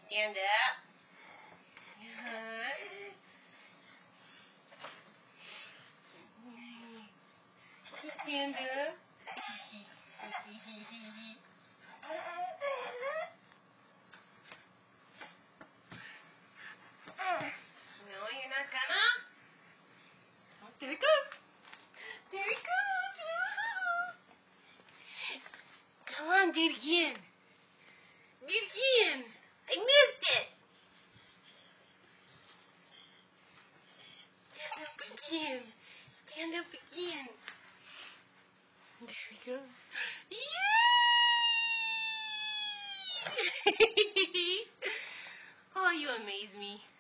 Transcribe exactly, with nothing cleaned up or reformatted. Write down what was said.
Stand up. Stand up. No, you're not gonna. Oh, there he goes. There he goes. Woo-hoo. Come on, do it again. Do it again. I missed it. Stand up again. Stand up again. There we go. Yay! Oh, you amaze me.